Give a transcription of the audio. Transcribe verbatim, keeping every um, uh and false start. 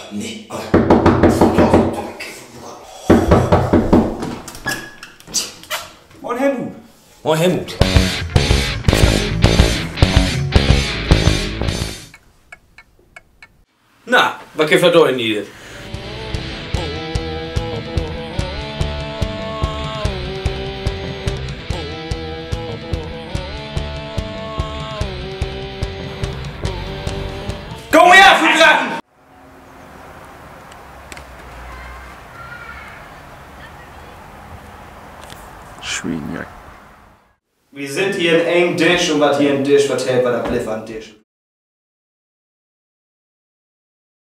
nee. Moin Helmut. Moin Helmut. Na, was gibt es da in Edith? Komm her, Fugeratten! Schwieger. Wir sind hier in eng Tisch und was hier im Tisch vertellt, war der Bliff an Tisch.